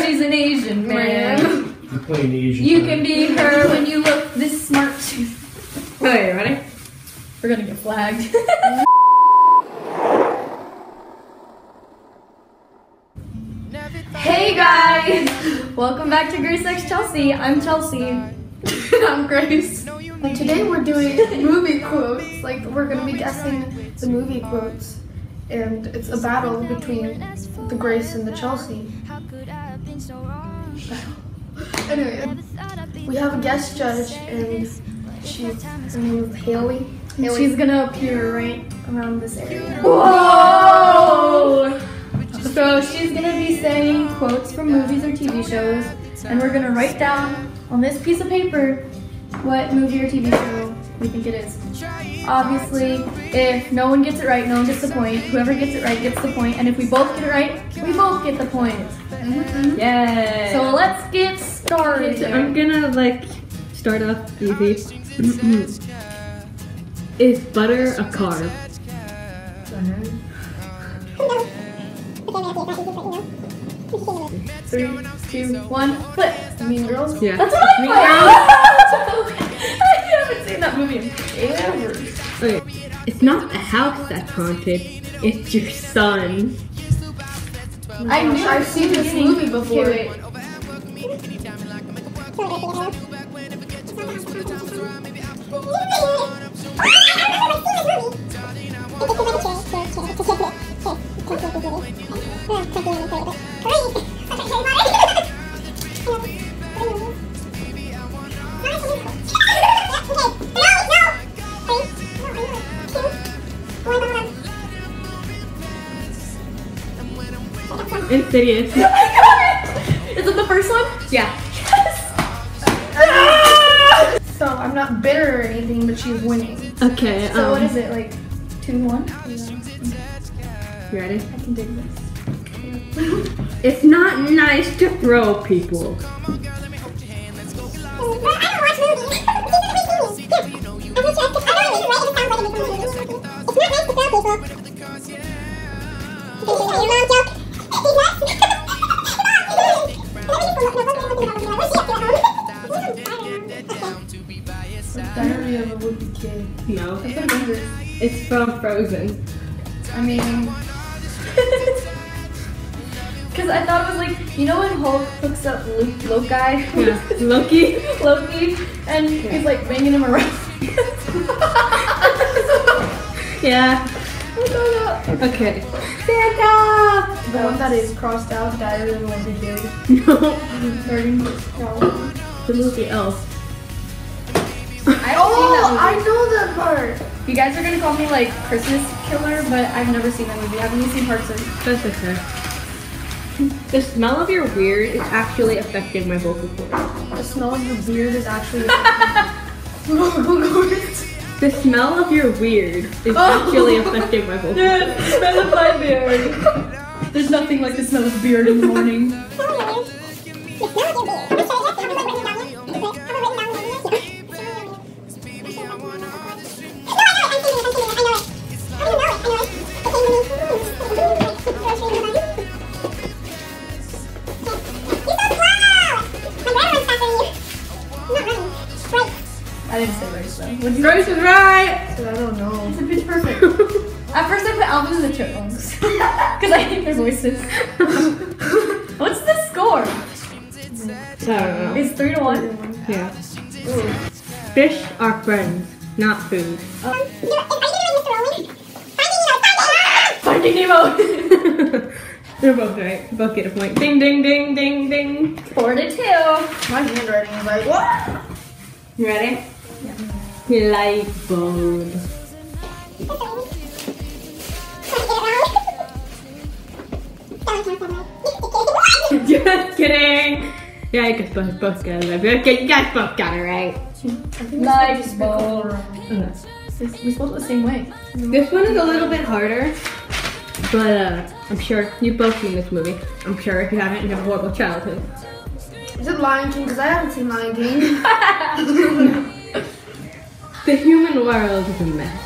she's an Asian man. You're playing Asian. You can be her when you look this smart. Okay, ready? We're gonna get flagged. Hey guys! Welcome back to GraceXChelsea. I'm Chelsea. I'm Grace. And today we're doing movie quotes. Like, we're gonna be guessing the movie quotes. And it's a battle between the Grace and the Chelsea. Anyway, we have a guest judge, and her name is Hailee. She's gonna appear right around this area. Whoa! So she's gonna be saying quotes from movies or TV shows, and we're gonna write down on this piece of paper what movie or TV show we think it is. Obviously, if no one gets it right, no one gets the point. Whoever gets it right gets the point, and if we both get it right, we both get the point. Yay! So let's get started. I'm gonna start off easy. Is butter a carb? Three, two, one, flip. Mean Girls? Yeah. That's what I Mean thought. I haven't seen that movie in ever. Okay. It's not the house that's haunted, it's your son. I knew I've seen this movie before. Okay, wait. Insidious. I got it! Is it the first one? Yeah. Yes! So I'm not bitter or anything, but she's winning. Okay. So what is it, like 2-1? You ready? I can dig this. It's not nice to throw people. Diary of a Wimpy Kid. No. I couldn't remember. It's from Frozen. I mean, Because I thought it was like, you know when Hulk hooks up Loki? Yeah. Loki. Loki, and he's like banging him around. Yeah. Okay. Santa! the one that is crossed out, Diary of a Wimpy Kid. No. The movie Elf. I haven't seen that movie. I know that part. You guys are gonna call me like Christmas killer, but I've never seen that movie. I've only seen parts of it. That's okay. The smell of your weird is actually affecting my vocal cords. The smell of your beard is actually vocal cords. The smell of your weird is actually affecting my vocal cords. The smell of my beard. There's nothing like the smell of beard in the morning. I didn't say race though. Grace is right! I don't know. It's a pitch perfect. At first I put Alvin and the Chipmunks. Because I hate their voices. What's the score? I don't know. It's 3-1. Yeah. Fish are friends, not food. Finding Nemo! They're both right. Both get a point. Ding, ding, ding, ding, ding. 4-2. My handwriting is like, what? You ready? Yeah. Light bulb. Just kidding. Yeah, you guys both got it right. Okay, you guys both got it right. Light bulb. We spelled it the same way. This one is a little bit harder, but I'm sure you've both seen this movie. I'm sure if you haven't, you have a horrible childhood. Is it Lion King? Because I haven't seen Lion King. The human world is a mess.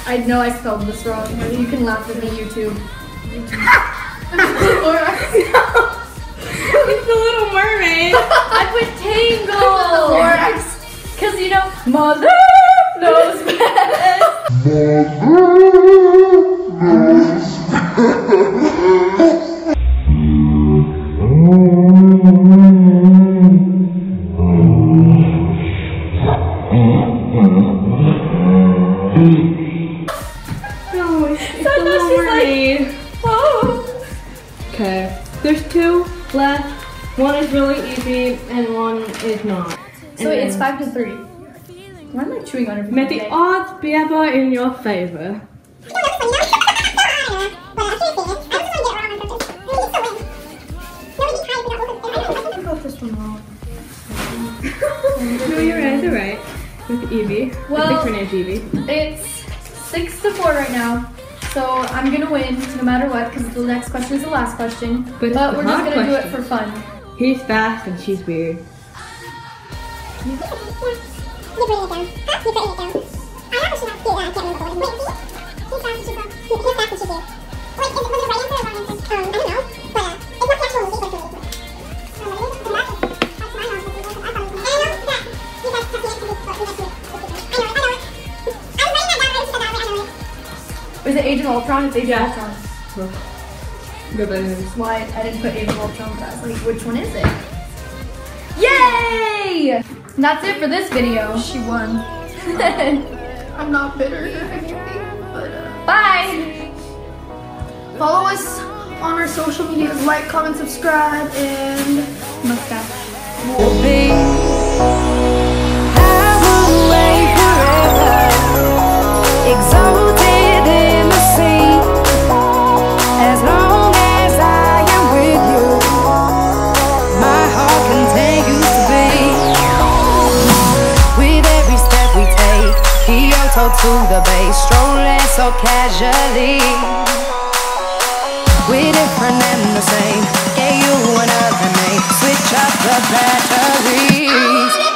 I know I spelled this wrong. You can laugh at me, YouTube. Lorax. It's the Little Mermaid. I put Tangle. Lorax. Because you know, mother knows best. No, it's So the now Little she's like- Mermaid. Oh. Okay, there's 2 left. One is really easy and one is not. So And it's then- 5-3. Why am I chewing on everything? May the today? odds be ever in your favor. I got this one wrong. No, you're right, you're right. With Evie. Well- I think her name's Evie. It's 6-4 right now. So I'm gonna win no matter what because the next question is the last question. But it's But the we're just hard gonna do it question. for fun. He's fast and she's weird. Is it Age of Ultron? It's Age Yeah. of Ultron. Nobody knows. That's why I didn't put Age of Ultron, but I was like, which one is it? Yay! That's it for this video. She won. I'm not bitter or anything, but Bye! follow us on our social medias. Like, comment, subscribe, and mustache. Exalted in the sea, as long as I am with you, my heart continues to beat. With every step we take, Kyoto to the bay, strolling so casually. We're different and the same, gave you another name, switch up the batteries.